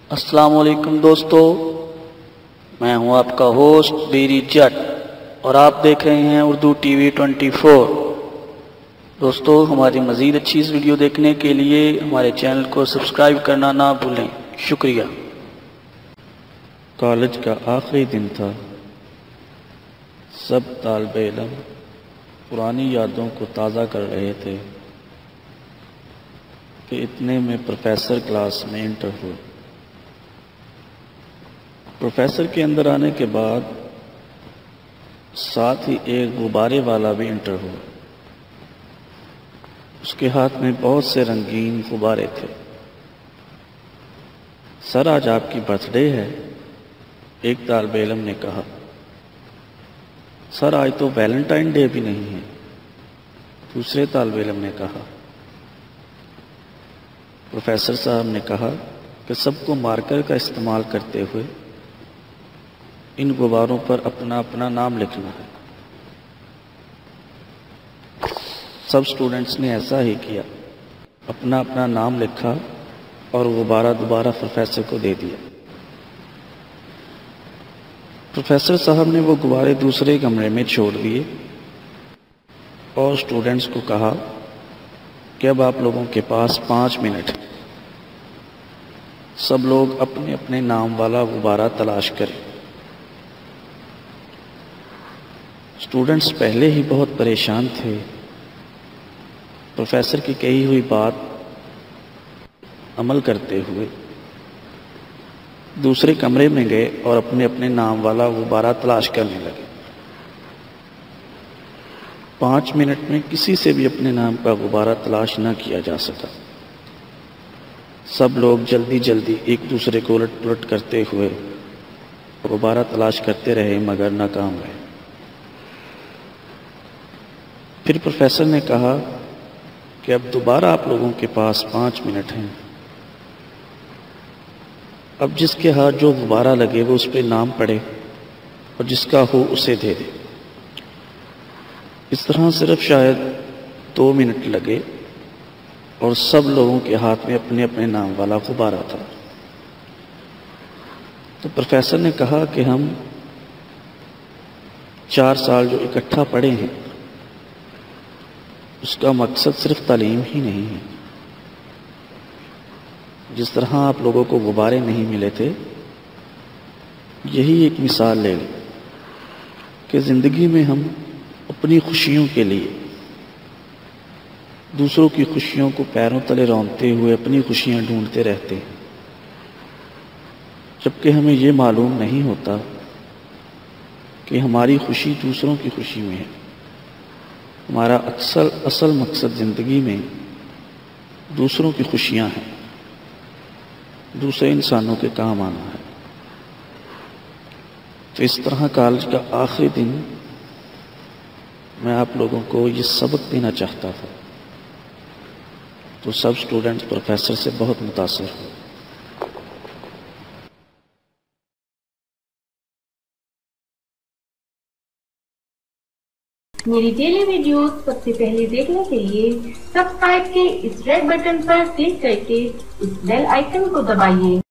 السلام علیکم دوستو، میں ہوں آپ کا ہوسٹ بیری جٹ اور آپ دیکھ رہے ہیں اردو ٹی وی 24۔ دوستو، ہماری مزید اچھی اس ویڈیو دیکھنے کے لیے ہمارے چینل کو سبسکرائب کرنا نہ بھولیں، شکریہ۔ کالج کا آخری دن تھا۔ سب طالب علم پرانی یادوں کو تازہ کر رہے تھے کہ اتنے میں پروفیسر کلاس میں انٹر ہوئے۔ پروفیسر کے اندر آنے کے بعد ساتھ ہی ایک غبارے والا بھی انٹر ہوا۔ اس کے ہاتھ میں بہت سے رنگین غبارے تھے۔ سر، آج آپ کی برتھ ڈے ہے، ایک طالب علم نے کہا۔ سر، آج تو ویلنٹائن ڈے بھی نہیں ہے، دوسرے طالب علم نے کہا۔ پروفیسر صاحب نے کہا کہ سب کو مارکر کا استعمال کرتے ہوئے ان غباروں پر اپنا اپنا نام لکھنا ہے۔ سب سٹوڈنٹس نے ایسا ہی کیا، اپنا اپنا نام لکھا اور غبارہ دوبارہ پروفیسر کو دے دیا۔ پروفیسر صاحب نے وہ غبارے دوسرے کمرے میں چھوڑ دیے اور سٹوڈنٹس کو کہا کہ اب آپ لوگوں کے پاس 5 منٹ ہے، سب لوگ اپنے اپنے نام والا غبارہ تلاش کریں۔ سٹوڈنٹس پہلے ہی بہت پریشان تھے۔ پروفیسر کی کہی ہوئی بات عمل کرتے ہوئے دوسرے کمرے میں گئے اور اپنے اپنے نام والا غبارہ تلاش کرنے لگے۔ 5 منٹ میں کسی سے بھی اپنے نام کا غبارہ تلاش نہ کیا جا سکا۔ سب لوگ جلدی جلدی ایک دوسرے کو الٹ پلٹ کرتے ہوئے غبارہ تلاش کرتے رہے مگر ناکام رہے۔ پھر پروفیسر نے کہا کہ اب دوبارہ آپ لوگوں کے پاس 5 منٹ ہیں، اب جس کے ہاتھ جو غبارہ لگے وہ اس پہ نام پڑھے اور جس کا ہو اسے دے دے۔ اس طرح صرف شاید 2 منٹ لگے اور سب لوگوں کے ہاتھ میں اپنے اپنے نام والا غبارہ تھا۔ تو پروفیسر نے کہا کہ ہم 4 سال جو اکٹھا پڑھے ہیں اس کا مقصد صرف تعلیم ہی نہیں ہے۔ جس طرح آپ لوگوں کو غبارے نہیں ملے تھے، یہی ایک مثال لے لیں کہ زندگی میں ہم اپنی خوشیوں کے لیے دوسروں کی خوشیوں کو پیروں تلے رونتے ہوئے اپنی خوشیاں ڈھونڈتے رہتے ہیں، جبکہ ہمیں یہ معلوم نہیں ہوتا کہ ہماری خوشی دوسروں کی خوشی میں ہے۔ ہمارا اصل مقصد زندگی میں دوسروں کی خوشیاں ہیں، دوسرے انسانوں کے کام آنا ہے۔ تو اس طرح کالج کا آخری دن میں آپ لوگوں کو یہ سبق دینا چاہتا تھا، تو سب سٹوڈنٹس پروفیسر سے بہت متاثر ہوئے۔ میری ڈیلی ویڈیوز سب سے پہلے دیکھنے کے لیے سبسکرائب کے اس ریڈ بٹن پر کلک کر کے اس بیل آئیکن کو دبائیے۔